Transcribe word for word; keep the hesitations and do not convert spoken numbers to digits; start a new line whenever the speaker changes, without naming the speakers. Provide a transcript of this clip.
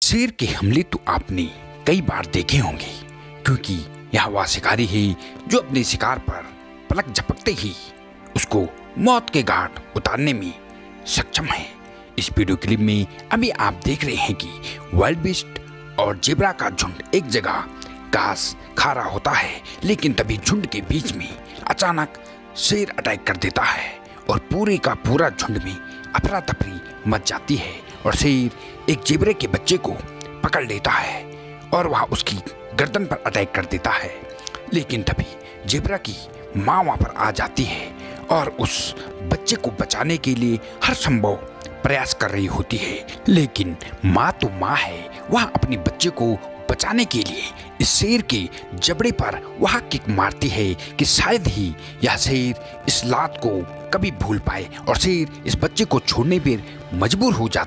शेर के हमले तो आपने कई बार देखे होंगे, क्योंकि यह वह शिकारी है जो अपने शिकार पर पलक झपकते ही उसको मौत के घाट उतारने में सक्षम है। इस वीडियो क्लिप में अभी आप देख रहे हैं कि वाइल्ड बीस्ट और जेब्रा का झुंड एक जगह घास खा रहा होता है, लेकिन तभी झुंड के बीच में अचानक शेर अटैक कर देता है और पूरे का पूरा झुंड में अफरा तफरी मच जाती है और शेर एक जेब्रे के बच्चे को पकड़ लेता है और वह उसकी गर्दन पर अटैक कर देता है। लेकिन तभी जेब्रा की माँ वहाँ पर आ जाती है और उस बच्चे को बचाने के लिए हर संभव प्रयास कर रही होती है, लेकिन माँ तो माँ है, वह अपने बच्चे को बचाने के लिए इस शेर के जबड़े पर वह किक मारती है कि शायद ही यह शेर इस लात को कभी भूल पाए और शेर इस बच्चे को छोड़ने पर मजबूर हो जाता